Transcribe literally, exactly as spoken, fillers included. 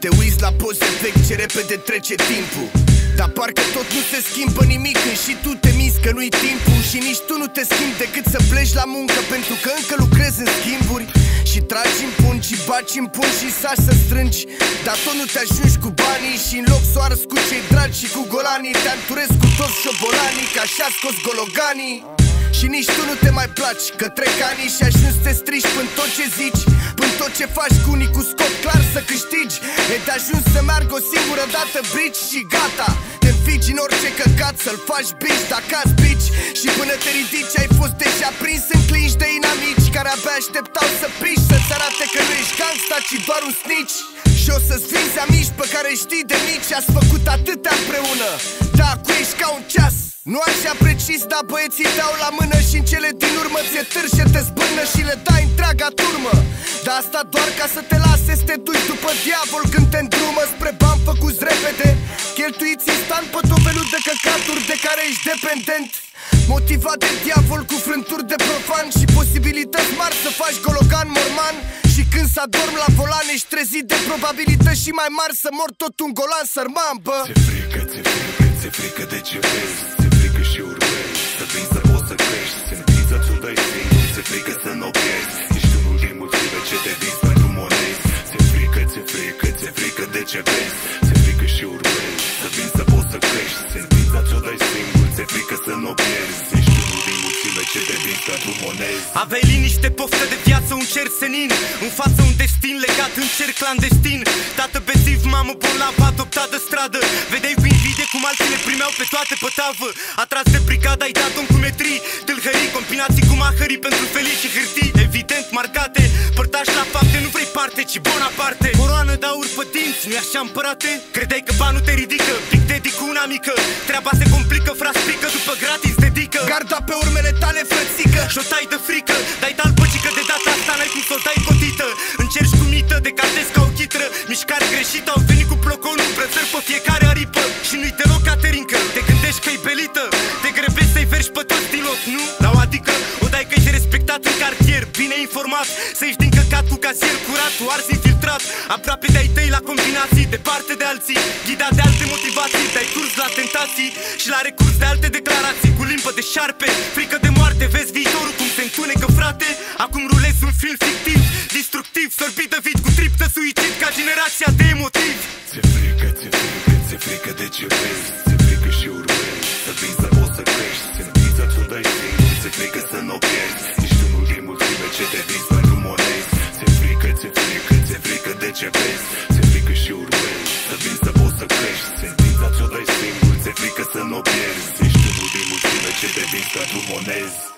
Te uiți la poze vechi ce repede trece timpul, dar parcă tot nu se schimbă nimic când și tu te miți că nu-i timpul. Și nici tu nu te schimbi decât să pleci la muncă, pentru că încă lucrezi în schimburi. Și tragi în pun și baci în pun și saci să strângi, dar tot nu te ajungi cu banii. Și în loc să o arzi cu cei dragi și cu golanii, te anturezi cu toți șobolanii, că așa scos gologanii. Și nici tu nu te mai placi, că trec ani și ajungi să te strici până tot ce zici, până tot ce faci cu unii cu scop clar să câștigi. E de ajuns să meargă o singură dată brici și gata, te înfigi în orice căcat să-l faci bici. Dacă azi bici și până te ridici ai fost deja prins în clinci de inamici care abia așteptau să piși, să-ți arate că nu ești gangsta, ci doar un snitch. Și o să-ți vinzi amici pe care știi de mici, ați făcut atâtea împreună, dar acum ești ca un ceas. Nu așa precis, dar băieții dau la mână și în cele din urmă ți-e târșe, te zbârnă și le dai întreaga turmă. Dar asta doar ca să te lase să te duci după diavol când te îndrumă spre bani făcuți repede, cheltuiți instant pe tot felul de căcaturi de care ești dependent. Motivat de diavol cu frânturi de profan și posibilități mari să faci gologan morman. Și când s-adorm la volan ești trezit de probabilități și mai mari să mor tot un golan sărman, bă. Ți-e frică, ți-e frică, ți-e frică de ce vezi, ți-e frică și urmezi să vin să poți să crești. Sentința ți-o dai singur, ți-e frică să n-o pierzi, ești unul din mulțime ce te vinzi pentru monezi. Ți-e frică, ți-e frică, ți-e frică de ce vezi, ți-e frică și urmezi să vin să poți să crești. Sentința ți-o dai singur, ți-e frică să n-o pierzi, ești unul din mulțime ce te vinzi pentru monezi. Aveai liniște, poftă de viață, un cer senin, în față un destin legat în cer clandestin. Tată bețiv, mamă bolnavă, adoptat de stradă. Vedeai cu invidie cum alții le primeau pe toate pe tavă. Atras de brigada, ai dat-o în cumetrii, tâlhării, combinații cu mahării pentru felii și hârtii evident marcate. Părtași la fapte, nu vrei parte, ci Bonaparte. Coroană de aur pe dinți, nu-i așa împărate? Credeai că banul te ridică, pic dedic cu una mică. Treaba se complică, fras pică, după gratis dedică. Garda pe urmele tale, frățică, și-o tai de frică, dai de albăcică, de data asta n-ai cum s-o dai cotită. Încerci cu mită, decantezi ca o chitră, mișcare greșită, au venit cu ploconul, brățări pe fiecare aripă. Și nu-i deloc caterincă, te gândești că-i belită, te grăbești să-i vergi pe toți din loc, nu? Sau adică, o dai că ești respectat în cartier, bine informat, să ieși din căcat cu casier curat, tu arzi infiltrat, aproape de-ai tăi la combinații, departe de alții, ghidat de alte motivații, dai curs la tentații și la recurs de alte declarații, cu limbă de șarpe, frică de moarte, vezi viitorul cum se întunecă, frate. Acum rulezi un film fictiv, destructiv, sorbit de vid cu trip de suicid ca generația de emotiv. Ți-e frică, ți-e frică, ți-e frică de ce vezi, ți-e frică și urmezi să vin să poți să crești. Sentința ți-o dai singur, ți-e frică să n-o pierzi, ești unul din mulțime ce te vinzi pentru monezi. Ți-e frică, ți-e frică, ți-e frică de ce vezi, ți-e frică și urmezi să vin să poți să crești. Sentința ți-o dai singur, ți-e frică să n-o pierzi, ești unul din mulțime ce te vinzi pentru monezi.